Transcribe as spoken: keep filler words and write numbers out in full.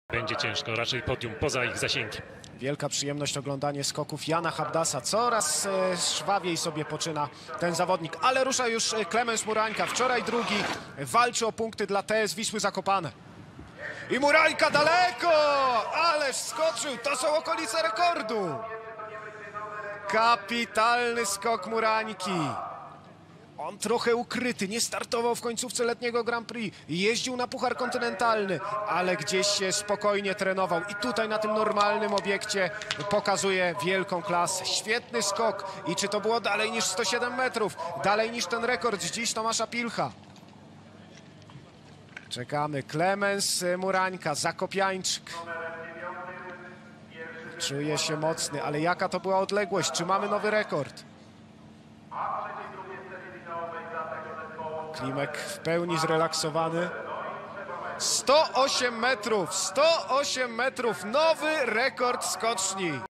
Będzie ciężko, raczej podium poza ich zasięgiem. Wielka przyjemność oglądanie skoków Jana Habdasa. Coraz e, żwawiej sobie poczyna ten zawodnik, ale rusza już Klemens Murańka. Wczoraj drugi, walczy o punkty dla T S Wisły Zakopane. I Murańka daleko, ależ skoczył, to są okolice rekordu. Kapitalny skok Murańki. On trochę ukryty, nie startował w końcówce letniego Grand Prix. Jeździł na Puchar Kontynentalny, ale gdzieś się spokojnie trenował. I tutaj na tym normalnym obiekcie pokazuje wielką klasę. Świetny skok. I czy to było dalej niż sto siedem metrów? Dalej niż ten rekord dziś Tomasza Pilcha. Czekamy. Klemens Murańka, zakopiańczyk. Czuje się mocny, ale jaka to była odległość? Czy mamy nowy rekord? Klimek w pełni zrelaksowany. sto osiem metrów, sto osiem metrów, nowy rekord skoczni.